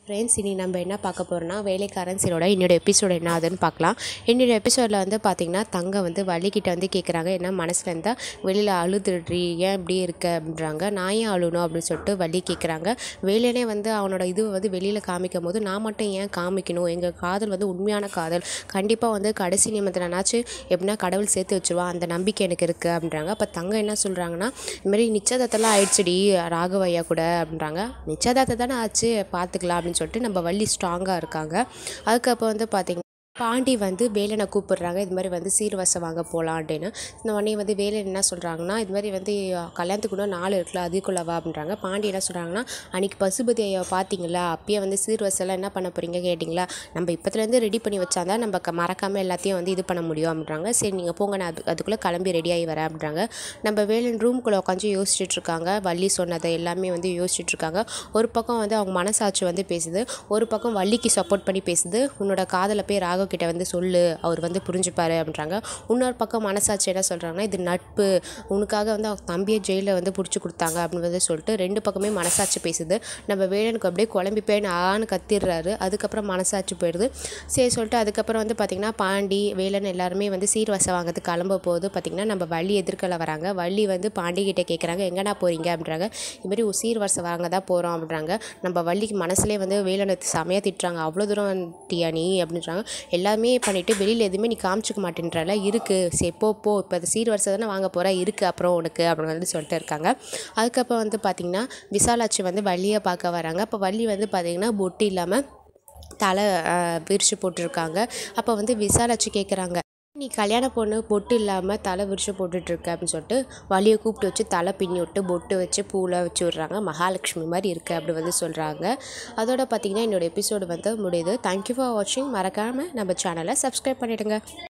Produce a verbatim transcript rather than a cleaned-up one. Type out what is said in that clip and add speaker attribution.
Speaker 1: Friends, இனி நம்ம என்ன பார்க்க போகிறோம்னா வேலைக்காரன் சீரோட என்னோட எபிசோடு என்ன ஆகுதுன்னு பார்க்கலாம். என்னோட எபிசோடில் வந்து பார்த்திங்கன்னா தங்க வந்து வள்ளிக்கிட்ட வந்து கேட்குறாங்க, என்ன மனசில் இருந்தால் வெளியில் அழுதுடுறி ஏன் இப்படி இருக்க அப்படின்றாங்க. நான் ஏன் அழுணும் அப்படின்னு சொல்லிட்டு வள்ளி கேட்குறாங்க. வேலையிலே வந்து அவனோட இது வந்து வெளியில் காமிக்கும் போது நான் மட்டும் ஏன் காமிக்கணும், எங்கள் காதல் வந்து உண்மையான காதல், கண்டிப்பாக வந்து கடைசி நிமிடத்திலனாச்சும் எப்படின்னா கடவுள் சேர்த்து வச்சுருவான், அந்த நம்பிக்கை எனக்கு இருக்குது அப்படின்றாங்க. அப்போ தங்க என்ன சொல்கிறாங்கன்னா, இதுமாதிரி நிச்சயதார்த்தம்லாம் ஆயிடுச்சுடி ராகவையா கூட அப்படின்றாங்க. நிச்சயதார்த்தம் தானே ஆச்சு, பார்த்துக்கலாம் அப்படின்னு சொல்லிட்டு நம்ம வள்ளி ஸ்ட்ராங்காக இருக்காங்க. அதுக்கப்புறம் வந்து பார்த்திங்கன்னா பாண்டி வந்து வேலனை கூப்பிடுறாங்க, இது மாதிரி வந்து சீர்வரிசை வாங்க போகலாம் அப்படின்னு. இந்த உடனே வந்து வேலன் என்ன சொல்கிறாங்கன்னா, இது மாதிரி வந்து கல்யாணத்துக்கு கூட நாள் இருக்கலாம் அதுக்குள்ளவா அப்படின்றாங்க. பாண்டி என்ன சொல்கிறாங்கன்னா, அன்றைக்கி பசுபதி ஐயா பார்த்தீங்களா, அப்பயே வந்து சீர்வரிசைலாம் என்ன பண்ண போகிறீங்க கேட்டிங்களா, நம்ம இப்போத்துலேருந்து ரெடி பண்ணி வச்சாதான் நம்ம க மறக்காமல் எல்லாத்தையும் வந்து இது பண்ண முடியும் அப்படின்றாங்க. சரி நீங்கள் போங்க, நான் அது அதுக்குள்ளே கிளம்பி ரெடியாகி வரேன் அப்படின்றாங்க. நம்ம வேலன் ரூம்குள்ளே உட்காந்து யோசிச்சுட்ருக்காங்க, வள்ளி சொன்னதை எல்லாமே வந்து யோசிச்சுட்ருக்காங்க. ஒரு பக்கம் வந்து அவங்க மனசாட்சி வந்து பேசுது, ஒரு பக்கம் வள்ளிக்கு சப்போர்ட் பண்ணி பேசுது, உன்னோட காதலை போய் ராக கிட்ட வந்து சொல்லு, அவர் வந்து புரிஞ்சுப்பாரு அப்படின்றாங்க. இன்னொரு பக்கம் மனசாட்சி என்ன சொல்கிறாங்கன்னா, இது நட்பு, உனக்காக வந்து அவங்க தம்பியை ஜெயிலில் வந்து பிடிச்சி கொடுத்தாங்க அப்படின்னு வந்து சொல்லிட்டு ரெண்டு பக்கமே மனசாட்சி பேசுது. நம்ம வேலனுக்கு அப்படியே குழம்பி போய் ஆன்னு கத்திடுறாரு. அதுக்கப்புறம் மனசாட்சி போயிடுது. சரி சொல்லிட்டு அதுக்கப்புறம் வந்து பார்த்திங்கன்னா பாண்டி வேலன் எல்லாருமே வந்து சீர்வரிசை வாங்கிறதுக்கு கிளம்ப போது பார்த்திங்கன்னா நம்ம வள்ளி எதிர்க்கல வராங்க. வள்ளி வந்து பாண்டி கிட்டே கேட்குறாங்க, எங்கடா போகிறீங்க அப்படின்றாங்க. இதுமாதிரி சீர்வரிசை வாங்க தான் போகிறோம் அப்படின்றாங்க. நம்ம வள்ளிக்கு மனசுலேயே வந்து வேலனை செமையாக திட்டுறாங்க, அவ்வளோ தூரம் டியா நீ அப்படின்றாங்க. எல்லாமே பண்ணிவிட்டு வெளியில் எதுவுமே நீ காமிச்சிக்க மாட்டேன்றால, இருக்குது சரி போ போ இப்போ அது சீர்வரிசை தானே வாங்க போகிற, இருக்குது அப்புறம் உனக்கு அப்படின்னு வந்து சொல்லிட்டு இருக்காங்க. அதுக்கப்புறம் வந்து பார்த்திங்கன்னா விசாலாட்சி வந்து வள்ளியை பார்க்க வராங்க. அப்போ வள்ளி வந்து பார்த்திங்கன்னா பொட்டு இல்லாமல் தலை விரிச்சு போட்டிருக்காங்க. அப்போ வந்து விசாலாட்சி கேட்குறாங்க, நீ கல்யாண பொண்ணு பொட்டு இல்லாமல் தலை விரிச்சு போட்டுட்ருக்க அப்படின்னு சொல்லிட்டு வள்ளியை கூப்பிட்டு வச்சு தலை பின்னி விட்டு பொட்டு வச்சு பூவில் வச்சு விட்றாங்க. மகாலட்சுமி மாதிரி இருக்குது அப்படி வந்து சொல்கிறாங்க. அதோட பார்த்திங்கன்னா என்னோடய எபிசோடு வந்து முடியுது. தேங்க்யூ ஃபார் வாட்சிங். மறக்காமல் நம்ம சேனலை சப்ஸ்கிரைப் பண்ணிவிடுங்க.